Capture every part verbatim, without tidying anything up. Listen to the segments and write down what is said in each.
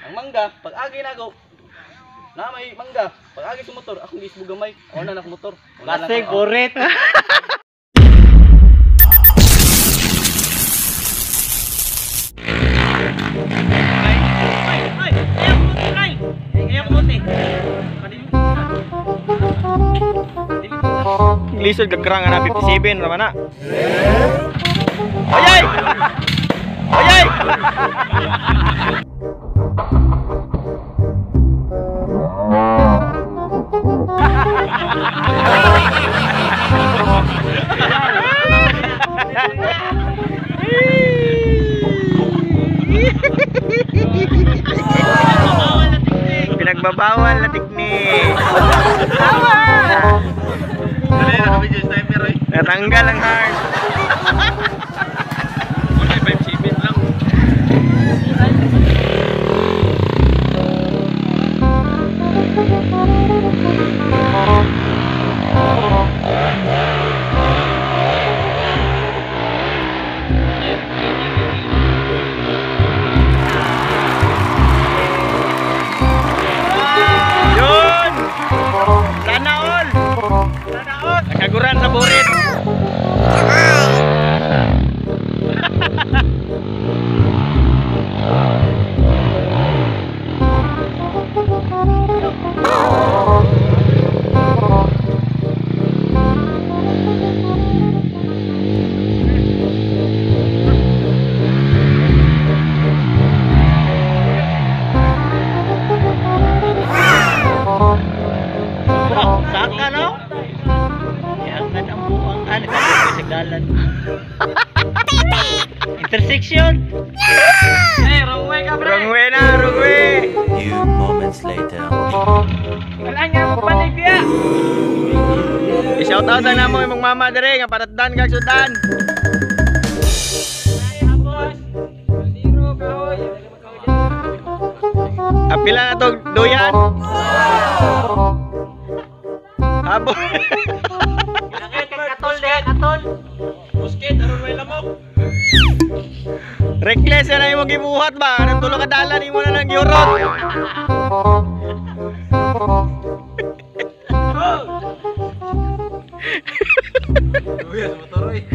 Ang mangga, pag agi na go. Na may mangga, pag agi sa motor, akong gisbo gamay. O na nak motor. Kasi burit. Lisod gagrang na fifty-seven naman na. Ayay! Ayay! Pinagbabawal na teknik. Tama. Natanggal ang heart. Only five seven lang. Yun! Sana all! Sana all! Nakaguran sa burit. Saka no? Iangan ang buang ano sa galan. Intersection. Eh, wrong way ka, bro. Wrong way na, wrong way. Few moments later. Wala nga mo panig ya. I-shout out na namo imong mama dire nga patatdan kag sudan. Ay, hapos. Zero kahoy. Apila na to doyan. Abo. Nakit katol de, katol. Busket aron may lamok. Reckless na imo gibuhat ba? Nang tulo ka dalan imo na nang giurot. Uy, sa motor oy.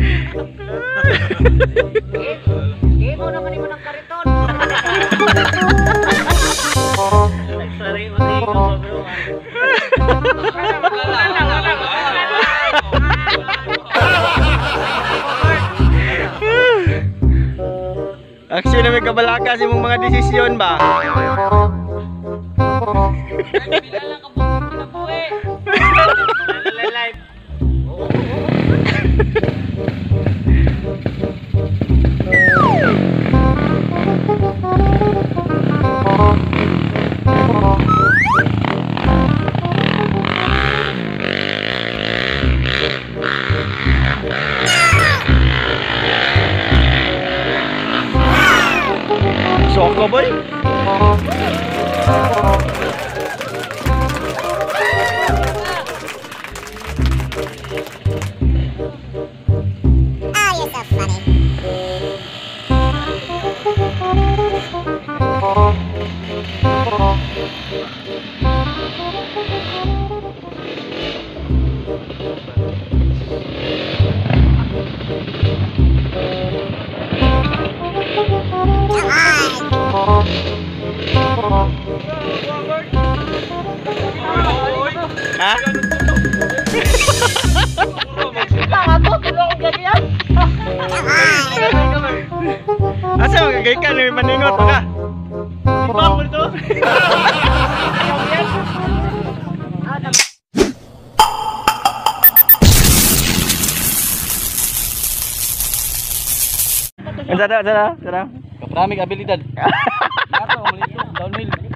Imo naman imo ng kariton. Sorry, mati ko bro. Actually, may kabalaka sa mong mga desisyon ba? Bilala ka po kinabuhi. Live. Soko boy. Ah, you're so funny. Ha? Asa magagay ka na may maningot ka? Iba mo ito? Ang sada, sada, sada. Kapramig abilidad. Nato, malito, downhill.